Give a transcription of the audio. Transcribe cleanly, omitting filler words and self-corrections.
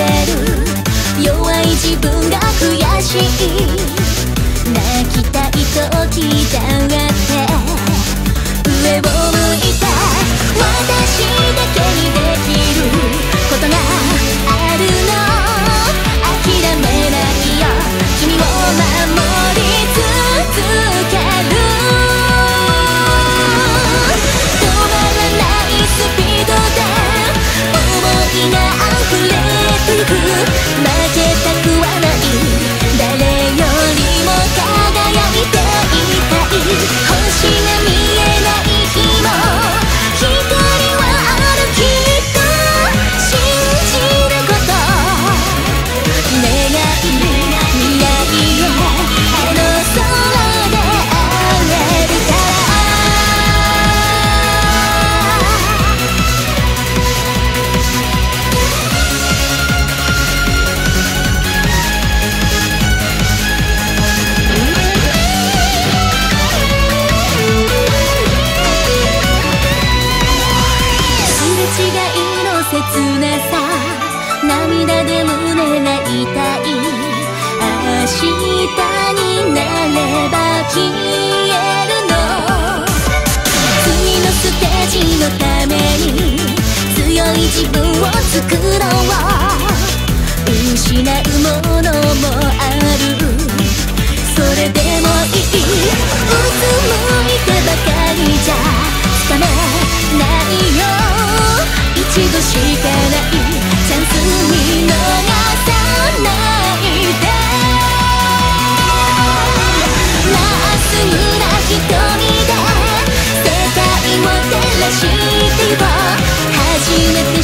る弱い自分が悔しい泣きたい時だって上を向いた私だけにできることがあるの諦めないよ君を守り続ける止まらないスピードで想いが溢れてゆく負けたくはない誰よりも輝いていたい星が見えない日も光はあるきっと信じること願い未来へあの空で会えるからすれ違いの切なさ涙で胸が痛い明日になれば消えるの次のステージのために強い自分を作ろう失うものもあるそれでもいいうつむいてばかりじゃつかめないよ一度しかないチャンス見逃さないでまっすぐな瞳で世界を照らしてよ初めて